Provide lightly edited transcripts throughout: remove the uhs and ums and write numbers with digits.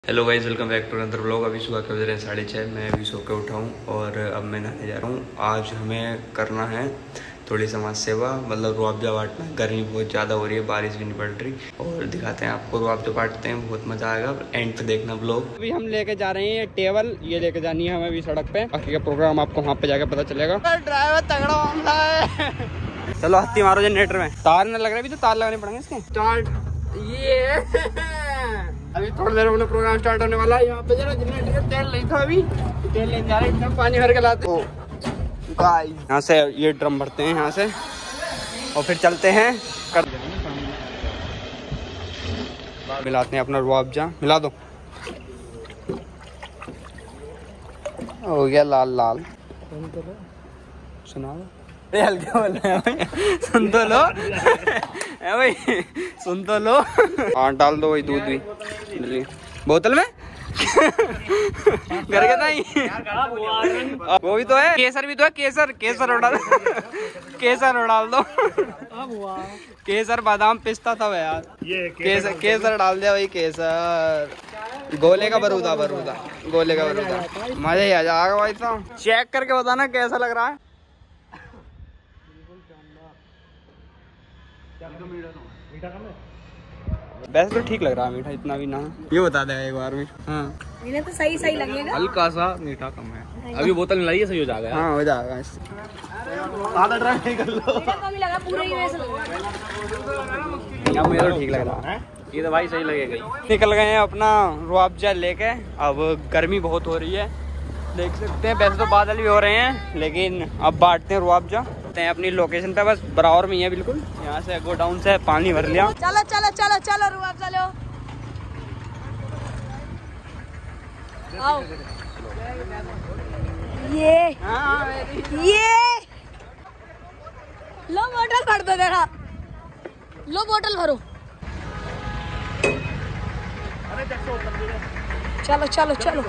Hello guys, welcome back to another blog. अभी सुबह के बज रहे हैं 6:30। मैं अभी सो के उठा हूँ और अब मैं नहाने जा रहा हूँ। आज हमें करना है थोड़ी समाज सेवा, मतलब रुआवजा बांटना। गर्मी बहुत ज़्यादा हो रही है, बारिश भी नहीं पड़ रही, और दिखाते हैं आपको रुआवजा बांटते हैं। बहुत मज़ा आएगा, एंड पे देखना ब्लॉग। अभी हम लेके जा रहे हैं टेबल, ये लेके जानी है हमें अभी सड़क पे। बाकी का प्रोग्राम आपको वहाँ पे जाकर पता चलेगा। ड्राइवर तगड़ा मामला है। चलो हत्ती मारो जनरेटर में, तार न लग रहा है, अभी तो तार लगाने पड़ेंगे इसके। स्टार्ट। ये अभी थोड़ी देर में प्रोग्राम स्टार्ट होने वाला है। यहाँ पे जरा जनरेटर तेल नहीं था, अभी तेल लेने जा रहे हैं। एकदम पानी भर के लाते हैं। यहाँ से ये ड्रम भरते हैं यहाँ से, और फिर चलते हैं कर मिलाते हैं अपना रुआवजा। मिला दो, हो गया लाल लाल। सुना दो, हल्के बोल रहे हैं भाई, सुन तो लो है भाई, सुन तो लो। हाँ डाल दो वही दूध भी बोतल में। घर के नहीं, वो भी तो है, केसर भी तो है। केसर केसर उड़ा केसर डाल दो। केसर बादाम पिस्ता था यार, केसर केसर डाल दिया भाई। केसर गोले का बरूदा, बरूदा गोले का बरूदा। मजा ही आ जाएगा भाई। तो चेक करके बताना कैसा लग रहा है। वैसे तो ठीक लग रहा है, मीठा इतना भी ना। ये बता देगा एक बार में। हाँ इन्हें तो सही सही लगेगा, हल्का सा मीठा कम है। अभी बोतल मिलाई है, सही हो जाएगा। हाँ हो जाएगा। आधा ट्राई नहीं कर लो। कम ही लगा, पूरा ही वैसे अब मुझे तो ठीक लग रहा है। ये तो भाई सही लगेगा। निकल गए हैं अपना रुआवजा लेके। अब गर्मी बहुत हो रही है, देख सकते हैं। वैसे तो बादल भी हो रहे हैं, लेकिन अब बांटते हैं रुआवजा। अपनी लोकेशन पे, बस बराबर में ही है बिल्कुल। यहाँ से गोडाउन से पानी भर लिया। चलो चलो चलो चलो रुआवजा लो। आओ। ये लो बोतल भर दो जरा, लो बोतल भरो। चलो चलो चलो,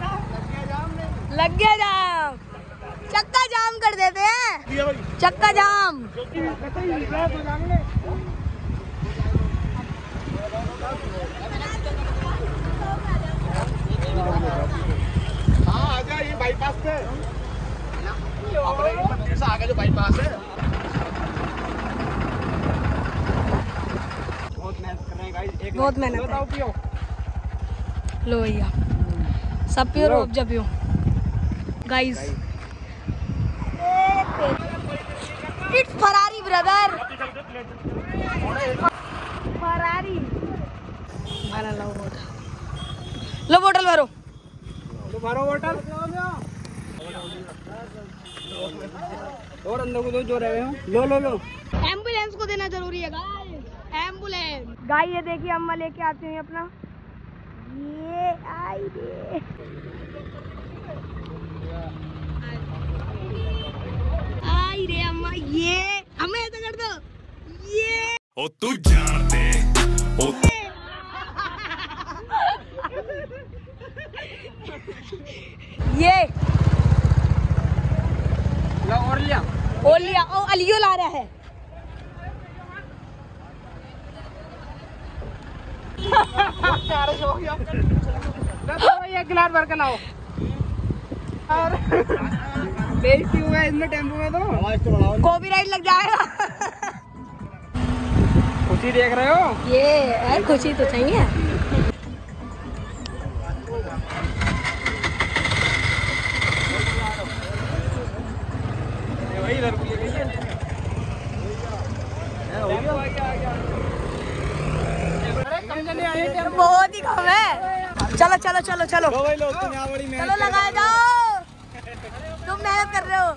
लग गया जाम, चक्का जाम कर देते हैं, चक्का जाम। हाँ आजा, ये बाईपास पे आगे जो बाईपास है। बहुत मेहनत है। लो भैया, सब पियो, रुआवजा पियो guys. It's Ferrari brother, Ferrari. लो बोतल भरो, बोतल और अंदर को जो रहे हो। लो लो लो। एम्बुलेंस को देना जरूरी है गाइस, एम्बुलेंस। गाइस ये देखिए अम्मा लेके आती हैं अपना, ये आई रे, आई रे अम्मा। ये हमें ऐसा कर दो, ये ओ तू जानते ओ। ये लो और लिया, ओ लिया, ओ अलियो ला रहा है। एक गिलास भर के लाओ। बेइज्जती हुआ है इसमें टेम्पो में तो कॉपीराइट लग जाएगा। खुशी देख रहे हो? ये है, खुशी तो चाहिए। बहुत ही कम है। चलो चलो चलो चलो चलो, लगाए जाओ, तुम मेहनत कर रहे हो।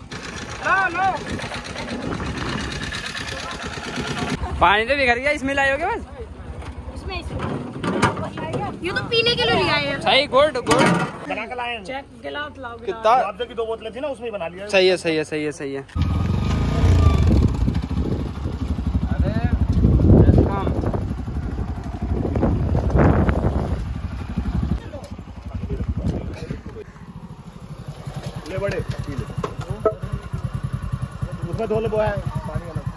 पानी तो बिखर गया, इसमें लाए होगे बस। इसमें ये तो पीने के लिए आए हैं। सही, गुड गुड। बना के लाए हैं। चेक गिलास लाओगे। कितना? रुआवजे की 2 बोतलें थी ना, उसमें ही बना लिया। सही है सही है सही है सही है। ले बड़े उसमें धो ले, वो है पानी अलग।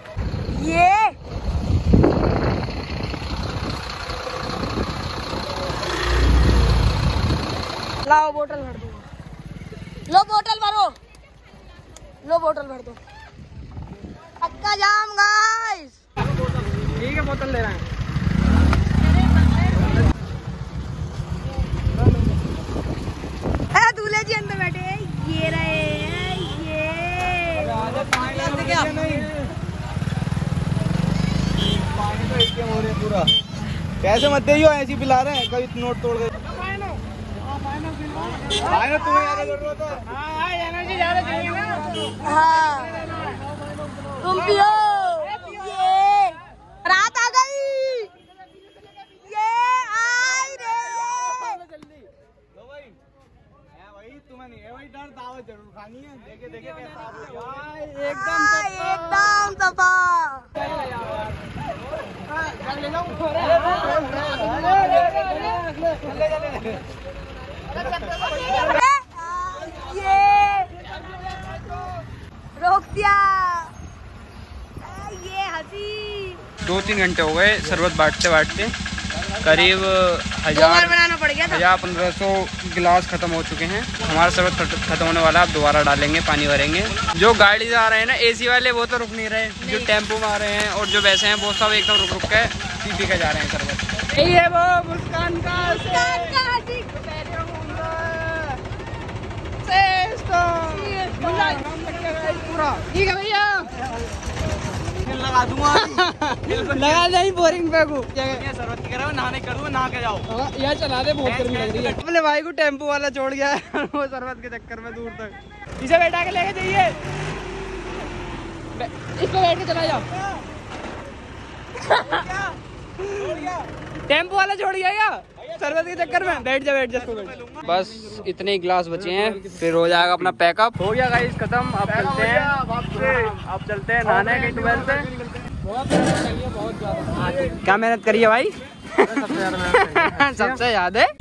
ये लाओ बोतल भर दो। लो बोतल भरो, लो बोतल भर दो। पक्का जाम गाइस। ठीक है, बोतल ले रहे हैं। दूल्हे जी अंदर बैठे, ये रहे ये। पूरा कैसे मत हो, ऐसी पिला रहे हैं, कभी नोट तोड़ गए। हाँ तुम पियो, ये रात आ गई, ये आई रे तुम्हें नहीं है वही डर, दावत जरूर खानी है। देखे देखे एकदम सफा। ये रोक दिया, ये हंसी। 2-3 घंटे हो गए शरबत बांटते बांटते, करीब 1000 बनाना पड़ गया था। 1500 गिलास खत्म हो चुके हैं। हमारा शरबत खत्म होने वाला है, अब दोबारा डालेंगे, पानी भरेंगे। जो गाड़ी से आ रहे हैं ना एसी वाले, वो तो रुक नहीं रहे। जो टेम्पो में आ रहे हैं और जो वैसे हैं वो सब एकदम रुक रुक के पी के जा रहे हैं शरबत। यही है वो मुस्कान का पूरा। ठीक है भैया, लगा दूंगा। लगा नहीं, बोरिंग पे को शरबत की करो, नहाने करूँ, नहा के जाओ। यहाँ चला दे, बहुत गर्मी लग रही है। अपने भाई को टेम्पो वाला छोड़ गया है वो शरबत के चक्कर में दूर तक। इसे बैठा के लेके जाइए, इसको बैठ के चला जाओ। टेम्पो वाला छोड़ गया क्या शरबत के चक्कर में? बैठ जा बस इतने ही गिलास बचे हैं, फिर हो जाएगा अपना पैकअप। हो गया गाइस खत्म। अब चलते हैं, अब चलते हैं नहाने के ट्यूबवेल पे। क्या मेहनत करी है भाई? सबसे याद है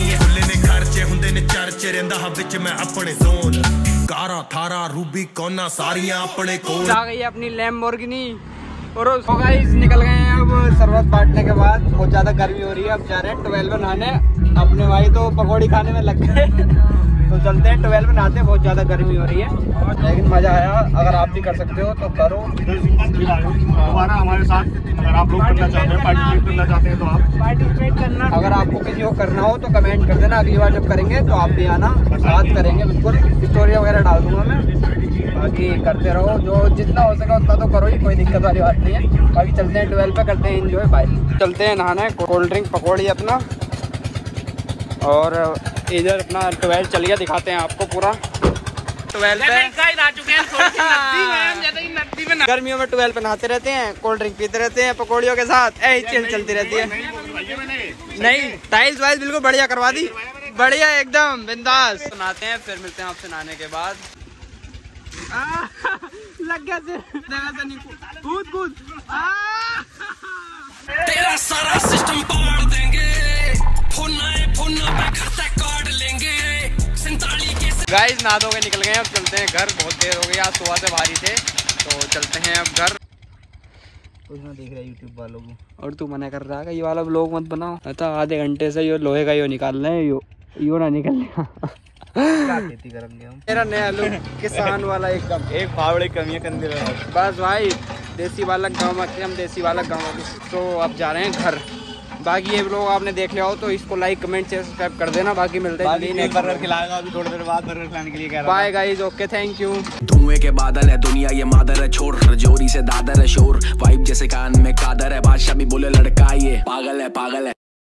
आ गई अपनी लैम्बोर्गिनी। और गाइस निकल गए हैं अब शरबत बांटने के बाद। बहुत ज्यादा गर्मी हो रही है, अब जा रहे हैं 12 में नहाने। अपने भाई तो पकौड़ी खाने में लग गए तो चलते हैं 12 में नहाते। बहुत ज्यादा गर्मी हो रही है, लेकिन मजा आया। अगर आप भी कर सकते हो तो करो हमारा हमारे साथ। अगर आप लोग करना चाहते हैं, पार्टिसिपेट करना चाहते हैं तो आप पार्टिसिपेट करना। अगर आपको किसी को करना हो तो कमेंट कर देना। अगली बार जब करेंगे तो आप भी आना, साथ करेंगे बिल्कुल। स्टोरी वगैरह डाल दूंगा मैं। बाकी करते रहो, जो जितना हो सके उतना तो करो ही, कोई दिक्कत वाली बात नहीं है। बाकी चलते हैं 12 पे, करते हैं एंजॉय। बाय। चलते हैं नहाना, कोल्ड ड्रिंक पकौड़ी अपना, और इधर अपना 12 चल गया। दिखाते हैं आपको पूरा 12 पे। गर्मियों में 12 पे नहाते रहते हैं, कोल्ड ड्रिंक पीते रहते हैं पकौड़ियों के साथ। चल चलती रहती है। नहीं, टाइल्स वाइल्स बिल्कुल बढ़िया करवा दी, बढ़िया एकदम बिंदास। नहाते हैं, फिर मिलते हैं आपसे नहाने के बाद। लग गया कूद कूद। तेरा सारा सिस्टम पाड़ देंगे, काट लेंगे। गाइस नहा धो के निकल गए, अब चलते हैं घर। बहुत देर हो गई, आज सुबह से बाहर थे, तो चलते हैं अब घर। कुछ ना देख रहा है यूट्यूब वालों को, और तू मना कर रहा है ये वाला व्लॉग मत बनाओ। अच्छा आधे घंटे से यो लोहे का यो निकाल रहे हैं, यो ना निकल खेती करेंगे हम। मेरा नया लुक किसान वाला एकदम, एक फावड़े कमी कंधे में। बस भाई देसी वाला गाँव में, हम देसी वाला गाँव में। तो अब जा रहे हैं घर। बाकी ये व्लॉग आपने देख लिया हो तो इसको लाइक कमेंट शेयर सब्सक्राइब कर देना। बाकी मिलते हैं बर्गर खिलाएगा अभी थोड़ी देर बाद, बर्गर खिलाने के लिए कह रहा हूं। Bye guys, okay, thank you. धुएं के बादल है दुनिया ये मादर है, छोड़ रजौरी से दादर है शोर, वाइब जैसे कान में कादर है, बादशाह भी बोले लड़का ये पागल है।